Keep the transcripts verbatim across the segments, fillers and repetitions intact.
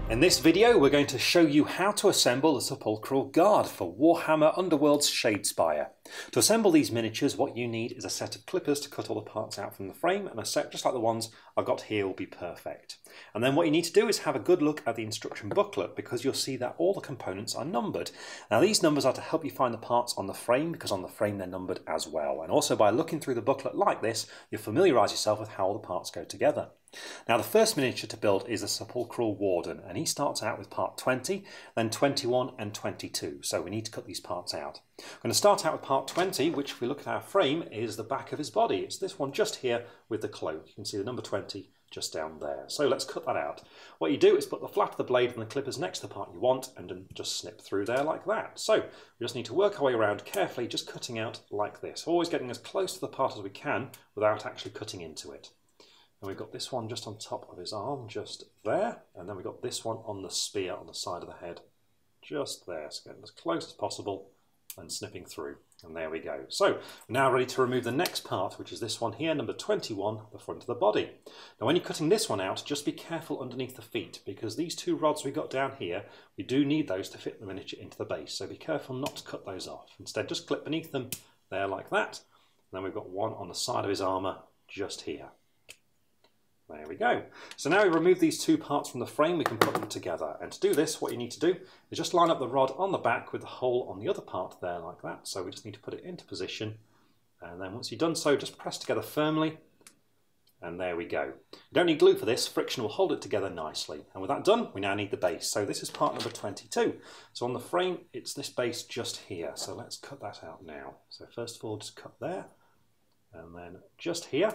In this video we're going to show you how to assemble the sepulchral guard for Warhammer Underworld's Shadespire. To assemble these miniatures what you need is a set of clippers to cut all the parts out from the frame, and a set just like the ones I've got here will be perfect. And then what you need to do is have a good look at the instruction booklet, because you'll see that all the components are numbered. Now these numbers are to help you find the parts on the frame, because on the frame they're numbered as well. And also by looking through the booklet like this you'll familiarise yourself with how all the parts go together. Now the first miniature to build is the Sepulchral Warden, and he starts out with part twenty, then twenty-one and twenty-two, so we need to cut these parts out. I'm going to start out with part twenty, which if we look at our frame is the back of his body. It's this one just here with the cloak. You can see the number twenty just down there. So let's cut that out. What you do is put the flat of the blade and the clippers next to the part you want and then just snip through there like that. So we just need to work our way around carefully, just cutting out like this, always getting as close to the part as we can without actually cutting into it. And we've got this one just on top of his arm, just there. And then we've got this one on the spear on the side of the head, just there. So getting as close as possible and snipping through. And there we go. So we're now ready to remove the next part, which is this one here, number twenty-one, the front of the body. Now when you're cutting this one out, just be careful underneath the feet, because these two rods we've got down here, we do need those to fit the miniature into the base. So be careful not to cut those off. Instead, just clip beneath them there like that. And then we've got one on the side of his armour just here. There we go. So now we remove these two parts from the frame, we can put them together. And to do this, what you need to do is just line up the rod on the back with the hole on the other part there like that. So we just need to put it into position. And then once you've done so, just press together firmly. And there we go. You don't need glue for this, friction will hold it together nicely. And with that done, we now need the base. So this is part number twenty-two. So on the frame, it's this base just here. So let's cut that out now. So first of all, just cut there. And then just here.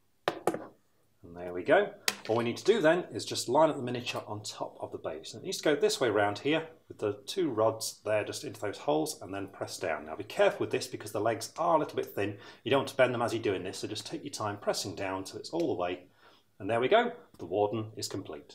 And there we go. All we need to do then is just line up the miniature on top of the base. And it needs to go this way around here with the two rods there just into those holes and then press down. Now be careful with this because the legs are a little bit thin. You don't want to bend them as you're doing this, so just take your time pressing down till it's all the way. And there we go. The Warden is complete.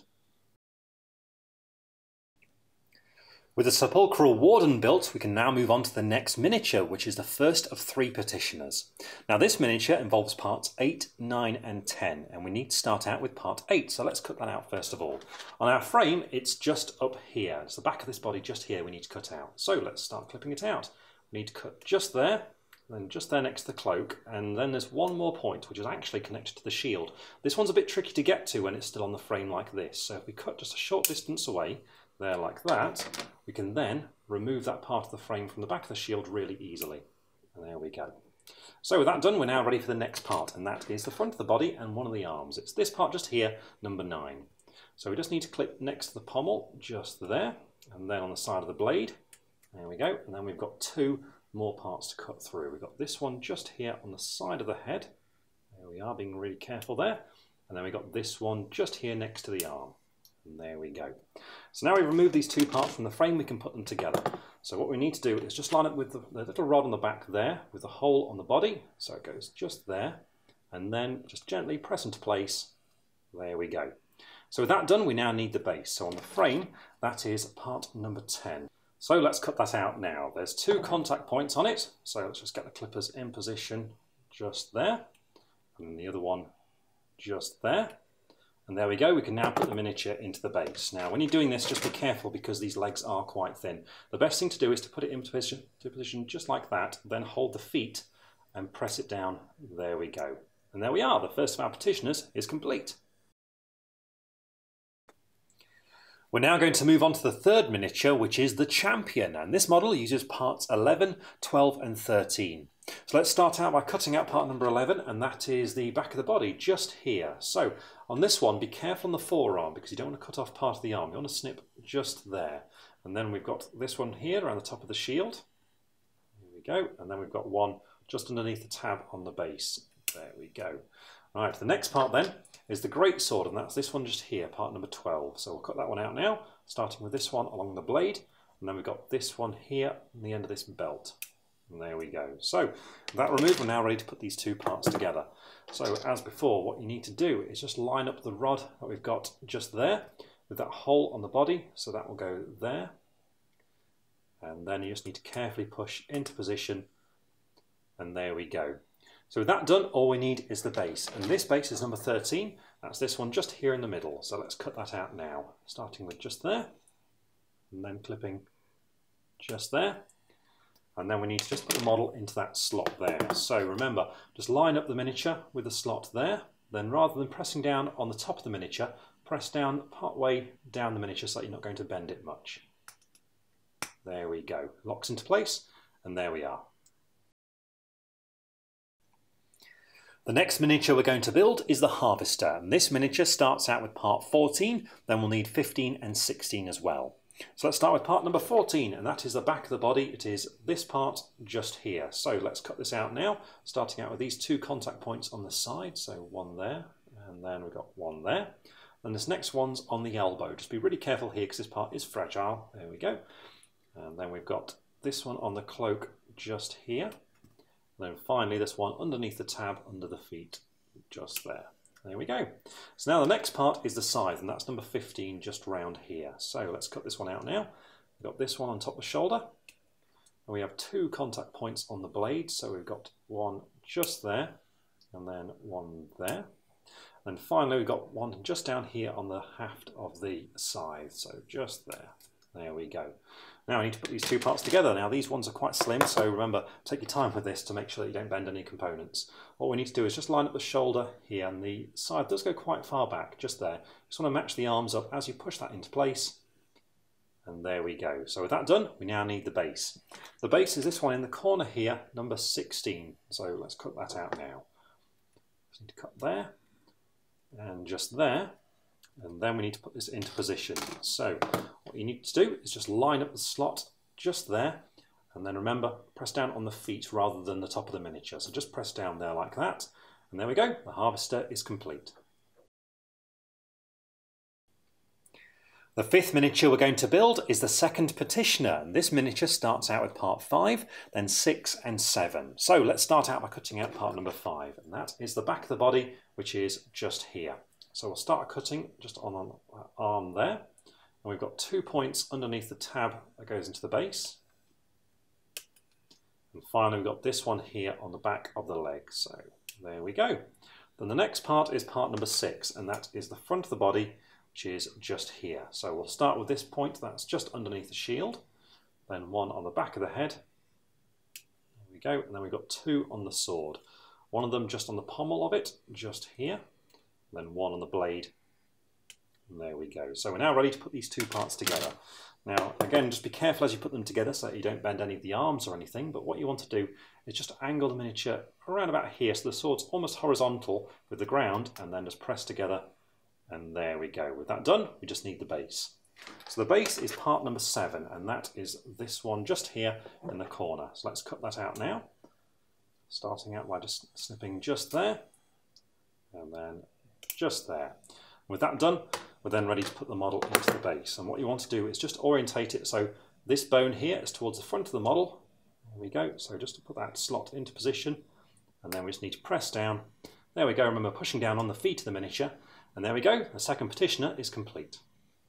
With the Sepulchral Warden built, we can now move on to the next miniature, which is the first of three petitioners. Now this miniature involves parts eight, nine and ten, and we need to start out with part eight, so let's cut that out first of all. On our frame, it's just up here. It's the back of this body just here we need to cut out. So let's start clipping it out. We need to cut just there, then just there next to the cloak, and then there's one more point which is actually connected to the shield. This one's a bit tricky to get to when it's still on the frame like this, so if we cut just a short distance away, there like that, we can then remove that part of the frame from the back of the shield really easily. And there we go. So with that done, we're now ready for the next part, and that is the front of the body and one of the arms. It's this part just here, number nine. So we just need to clip next to the pommel, just there, and then on the side of the blade. There we go. And then we've got two more parts to cut through. We've got this one just here on the side of the head. There we are, being really careful there. And then we've got this one just here next to the arm. And there we go. So now we've removed these two parts from the frame, we can put them together. So what we need to do is just line up with the, the little rod on the back there, with the hole on the body, so it goes just there, and then just gently press into place. There we go. So with that done, we now need the base. So on the frame, that is part number ten. So let's cut that out now. There's two contact points on it, so let's just get the clippers in position just there, and the other one just there. And there we go, we can now put the miniature into the base. Now when you're doing this, just be careful because these legs are quite thin. The best thing to do is to put it into position, to position just like that, then hold the feet and press it down. There we go. And there we are, the first of our petitioners is complete. We're now going to move on to the third miniature, which is the Champion, and this model uses parts eleven, twelve and thirteen. So let's start out by cutting out part number eleven, and that is the back of the body just here. So on this one, be careful on the forearm because you don't want to cut off part of the arm. You want to snip just there. And then we've got this one here around the top of the shield. There we go. And then we've got one just underneath the tab on the base. There we go. Right, the next part then is the great sword, and that's this one just here, part number twelve. So we'll cut that one out now, starting with this one along the blade, and then we've got this one here on the end of this belt. And there we go. So that removed, we're now ready to put these two parts together. So as before, what you need to do is just line up the rod that we've got just there with that hole on the body, so that will go there. And then you just need to carefully push into position, and there we go. So with that done, all we need is the base. And this base is number thirteen. That's this one just here in the middle. So let's cut that out now, starting with just there, and then clipping just there. And then we need to just put the model into that slot there. So remember, just line up the miniature with the slot there. Then rather than pressing down on the top of the miniature, press down part way down the miniature so that you're not going to bend it much. There we go. Locks into place, and there we are. The next miniature we're going to build is the Harvester, and this miniature starts out with part fourteen, then we'll need fifteen and sixteen as well. So let's start with part number fourteen, and that is the back of the body. It is this part just here. So let's cut this out now, starting out with these two contact points on the side. So one there, and then we've got one there. And this next one's on the elbow. Just be really careful here because this part is fragile. There we go. And then we've got this one on the cloak just here. And then finally this one underneath the tab under the feet, just there. There we go. So now the next part is the scythe, and that's number fifteen, just round here. So let's cut this one out now. We've got this one on top of the shoulder, and we have two contact points on the blade. So we've got one just there, and then one there. And finally we've got one just down here on the haft of the scythe, so just there. There we go. Now I need to put these two parts together. Now these ones are quite slim, so remember, take your time with this to make sure that you don't bend any components. What we need to do is just line up the shoulder here, and the side does go quite far back, just there. Just want to match the arms up as you push that into place. And there we go. So with that done, we now need the base. The base is this one in the corner here, number sixteen. So let's cut that out now. Just need to cut there, and just there. And then we need to put this into position. So what you need to do is just line up the slot just there, and then remember, press down on the feet rather than the top of the miniature. So just press down there like that, and there we go. The Harvester is complete. The fifth miniature we're going to build is the Second Petitioner, and this miniature starts out with part five, then six and seven. So let's start out by cutting out part number five, and that is the back of the body, which is just here. So we'll start cutting just on the arm there, and we've got two points underneath the tab that goes into the base. And finally we've got this one here on the back of the leg, so there we go. Then the next part is part number six, and that is the front of the body, which is just here. So we'll start with this point that's just underneath the shield, then one on the back of the head, there we go, and then we've got two on the sword. One of them just on the pommel of it, just here. Then one on the blade, and there we go. So we're now ready to put these two parts together. Now again, just be careful as you put them together so that you don't bend any of the arms or anything, but what you want to do is just angle the miniature around about here so the sword's almost horizontal with the ground, and then just press together, and there we go. With that done, we just need the base. So the base is part number seven, and that is this one just here in the corner. So let's cut that out now, starting out by just snipping just there, and then just there. With that done, we're then ready to put the model into the base. And what you want to do is just orientate it so this bone here is towards the front of the model. There we go. So just to put that slot into position, and then we just need to press down. There we go. Remember, pushing down on the feet of the miniature, and there we go. The Second Petitioner is complete.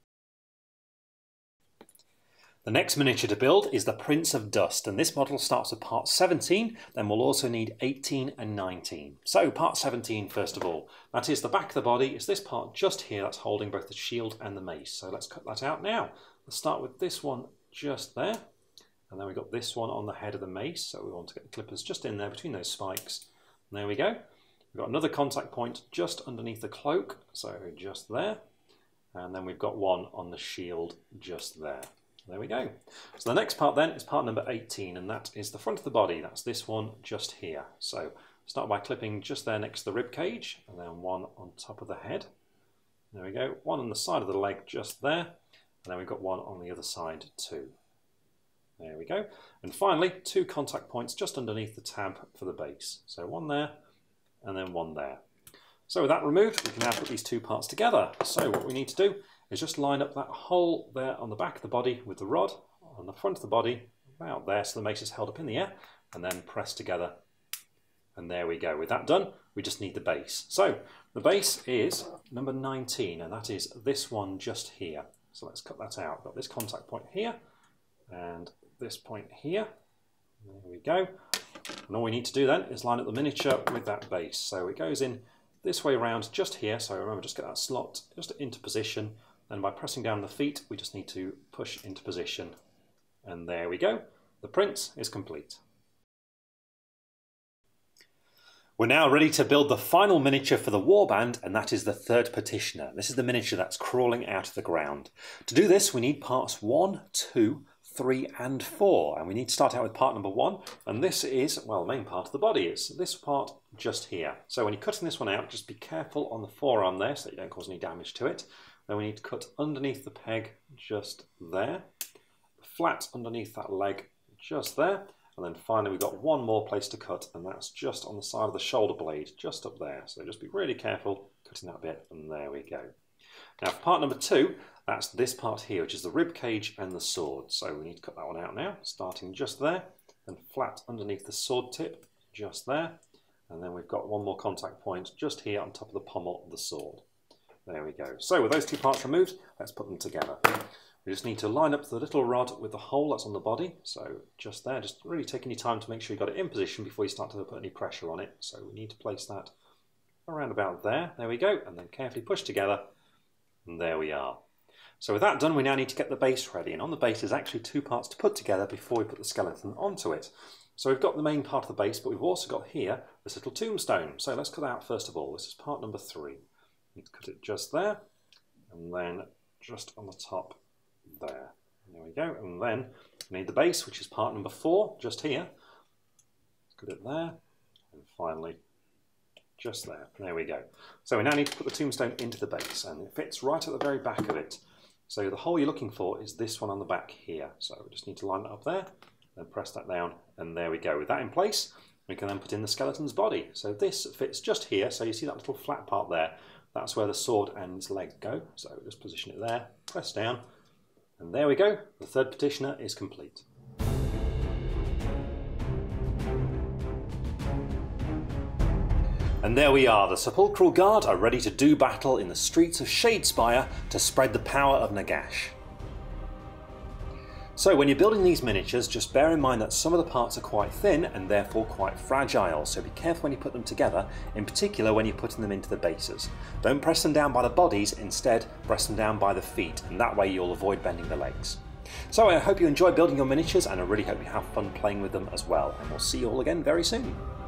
The next miniature to build is the Prince of Dust, and this model starts with part seventeen, then we'll also need eighteen and nineteen. So part seventeen first of all, that is the back of the body. It's this part just here that's holding both the shield and the mace. So let's cut that out now. Let's start with this one just there, and then we've got this one on the head of the mace, so we want to get the clippers just in there between those spikes. And there we go. We've got another contact point just underneath the cloak, so just there, and then we've got one on the shield just there. There we go. So the next part then is part number eighteen, and that is the front of the body. That's this one just here. So start by clipping just there next to the rib cage, and then one on top of the head. There we go. One on the side of the leg just there, and then we've got one on the other side too. There we go. And finally, two contact points just underneath the tab for the base. So one there, and then one there. So with that removed, we can now put these two parts together. So what we need to do is just line up that hole there on the back of the body with the rod on the front of the body, about there, so the mace is held up in the air, and then press together. And there we go. With that done, we just need the base. So the base is number nineteen, and that is this one just here. So let's cut that out. We've got this contact point here, and this point here. There we go. And all we need to do then is line up the miniature with that base. So it goes in this way around just here. So remember, just get that slot just into position. And by pressing down the feet, we just need to push into position. And there we go. The print is complete. We're now ready to build the final miniature for the warband, and that is the third petitioner. This is the miniature that's crawling out of the ground. To do this, we need parts one, two, three, and four. And we need to start out with part number one. And this is, well, the main part of the body is this part just here. So when you're cutting this one out, just be careful on the forearm there so that you don't cause any damage to it. Then we need to cut underneath the peg just there. Flat underneath that leg just there. And then finally we've got one more place to cut, and that's just on the side of the shoulder blade, just up there. So just be really careful cutting that bit, and there we go. Now for part number two, that's this part here, which is the rib cage and the sword. So we need to cut that one out now, starting just there, and flat underneath the sword tip, just there. And then we've got one more contact point just here on top of the pommel of the sword. There we go. So with those two parts removed, let's put them together. We just need to line up the little rod with the hole that's on the body. So just there, just really taking your time to make sure you've got it in position before you start to put any pressure on it. So we need to place that around about there. There we go. And then carefully push together. And there we are. So with that done, we now need to get the base ready. And on the base, there's actually two parts to put together before we put the skeleton onto it. So we've got the main part of the base, but we've also got here this little tombstone. So let's cut that out first of all. This is part number three. Need to cut it just there. And then just on the top there. There we go. And then we need the base, which is part number four, just here. Put it there. And finally, just there. There we go. So we now need to put the tombstone into the base, and it fits right at the very back of it. So the hole you're looking for is this one on the back here. So we just need to line it up there, then press that down, and there we go. With that in place, we can then put in the skeleton's body. So this fits just here. So you see that little flat part there? That's where the sword and its leg go. So just position it there, press down, and there we go. The third petitioner is complete. And there we are, the Sepulchral Guard are ready to do battle in the streets of Shadespire to spread the power of Nagash. So when you're building these miniatures, just bear in mind that some of the parts are quite thin and therefore quite fragile, so be careful when you put them together, in particular when you're putting them into the bases. Don't press them down by the bodies, instead press them down by the feet, and that way you'll avoid bending the legs. So I hope you enjoy building your miniatures, and I really hope you have fun playing with them as well, and we'll see you all again very soon.